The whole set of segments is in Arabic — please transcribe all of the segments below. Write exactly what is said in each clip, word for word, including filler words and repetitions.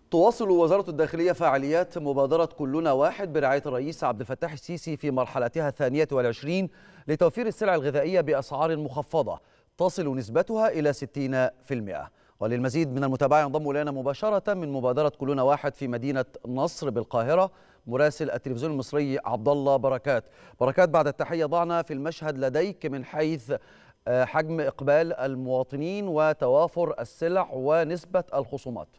تواصل وزارة الداخلية فعاليات مبادرة كلنا واحد برعاية الرئيس عبد الفتاح السيسي في مرحلتها الثانية والعشرين لتوفير السلع الغذائية بأسعار مخفضة تصل نسبتها إلى ستين بالمئة. وللمزيد من المتابعة ينضم إلينا مباشرة من مبادرة كلنا واحد في مدينة نصر بالقاهرة مراسل التلفزيون المصري عبد الله بركات. بركات، بعد التحية، ضعنا في المشهد لديك من حيث حجم إقبال المواطنين وتوافر السلع ونسبة الخصومات.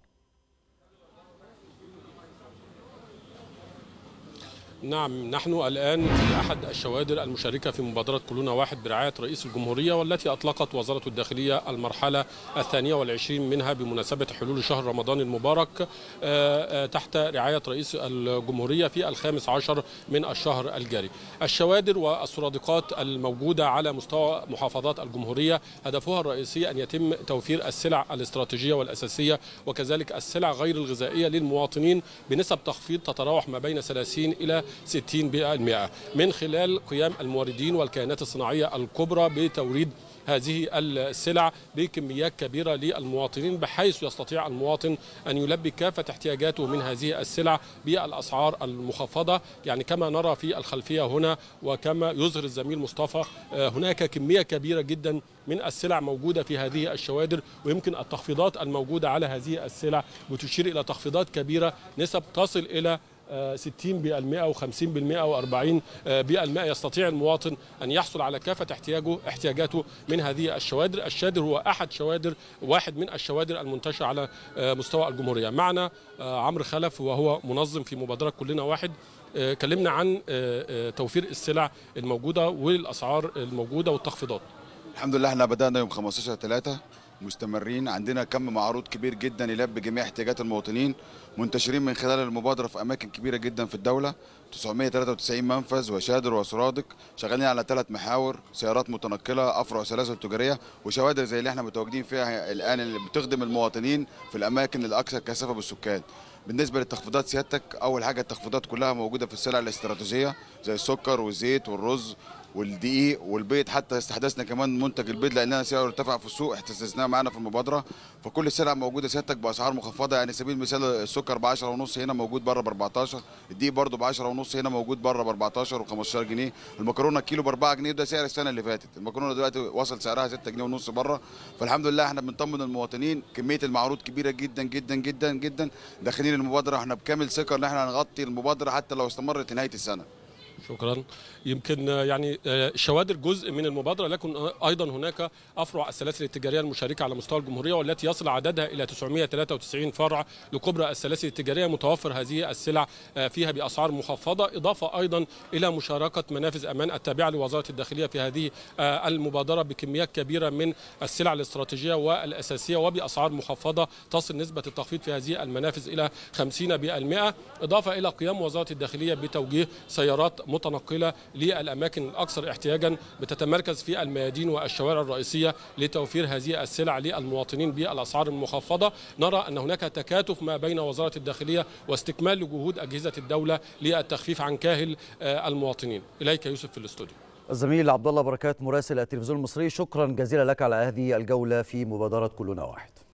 نعم، نحن الآن في أحد الشوادر المشاركة في مبادرة كلنا واحد برعاية رئيس الجمهورية، والتي أطلقت وزارة الداخلية المرحلة الثانية والعشرين منها بمناسبة حلول شهر رمضان المبارك تحت رعاية رئيس الجمهورية في الخامس عشر من الشهر الجاري. الشوادر والسرادقات الموجودة على مستوى محافظات الجمهورية هدفها الرئيسي أن يتم توفير السلع الاستراتيجية والأساسية وكذلك السلع غير الغذائية للمواطنين بنسب تخفيض تتراوح ما بين ثلاثين إلى ستين بالمئة من خلال قيام الموردين والكيانات الصناعية الكبرى بتوريد هذه السلع بكميات كبيرة للمواطنين، بحيث يستطيع المواطن أن يلبي كافة احتياجاته من هذه السلع بالأسعار المخفضة. يعني كما نرى في الخلفية هنا وكما يظهر الزميل مصطفى، هناك كمية كبيرة جدا من السلع موجودة في هذه الشوادر، ويمكن التخفيضات الموجودة على هذه السلع بتشير إلى تخفيضات كبيرة، نسب تصل إلى ستين بالمئة وخمسين بالمئة وأربعين بالمئة. يستطيع المواطن أن يحصل على كافة احتياجه احتياجاته من هذه الشوادر. الشادر هو أحد شوادر واحد من الشوادر المنتشرة على مستوى الجمهورية. معنا عمرو خلف وهو منظم في مبادرة كلنا واحد. كلمنا عن توفير السلع الموجودة والأسعار الموجودة والتخفيضات. الحمد لله، احنا بدأنا يوم خمستاشر ثلاثة، مستمرين. عندنا كم معروض كبير جدا يلبي جميع احتياجات المواطنين، منتشرين من خلال المبادرة في أماكن كبيرة جدا في الدولة، تسعمئة وثلاثة وتسعين منفذ وشادر وسرادق، شغالين على ثلاث محاور: سيارات متنقلة، أفرع وسلاسل تجارية، وشوادر زي اللي احنا متواجدين فيها الآن اللي بتخدم المواطنين في الأماكن الأكثر كثافة بالسكان. بالنسبة للتخفيضات سيادتك، أول حاجة التخفيضات كلها موجودة في السلع الاستراتيجية زي السكر والزيت والرز والدقيق والبيض. حتى استحدثنا كمان منتج البيض لاننا سعره ارتفع في السوق، احتسسناه معانا في المبادره. فكل السلع موجوده سيادتك باسعار مخفضه. يعني سبيل المثال السكر ب عشرة ونص هنا موجود بره ب أربعتاشر، الدقيق برده ب عشرة ونص هنا موجود بره ب أربعتاشر وخمستاشر جنيه، المكرونه الكيلو ب أربعة جنيه، ده سعر السنه اللي فاتت. المكرونه دلوقتي وصل سعرها ستة جنيه ونص بره. فالحمد لله احنا بنطمن المواطنين، كميه المعروض كبيره جدا جدا جدا جدا. داخلين المبادره احنا بكامل ثقه ان احنا هنغطي المبادره حتى لو استمرت لنهايه السنه. شكرا. يمكن يعني الشوادر جزء من المبادرة، لكن أيضا هناك أفرع السلاسل التجارية المشاركة على مستوى الجمهورية، والتي يصل عددها إلى تسعمئة وثلاثة وتسعين فرع لكبرى السلاسل التجارية، متوفر هذه السلع فيها بأسعار مخفضة، إضافة أيضا إلى مشاركة منافذ أمان التابعة لوزارة الداخلية في هذه المبادرة بكميات كبيرة من السلع الاستراتيجية والأساسية وبأسعار مخفضة تصل نسبة التخفيض في هذه المنافذ إلى خمسين بالمئة، إضافة إلى قيام وزارة الداخلية بتوجيه سيارات متنقلة للأماكن الأكثر احتياجا بتتمركز في الميادين والشوارع الرئيسية لتوفير هذه السلع للمواطنين بالأسعار المخفضة. نرى أن هناك تكاتف ما بين وزارة الداخلية واستكمال لجهود أجهزة الدولة للتخفيف عن كاهل المواطنين. إليك يوسف في الاستوديو. الزميل عبد الله بركات مراسل التلفزيون المصري، شكرا جزيلا لك على هذه الجولة في مبادرة كلنا واحد.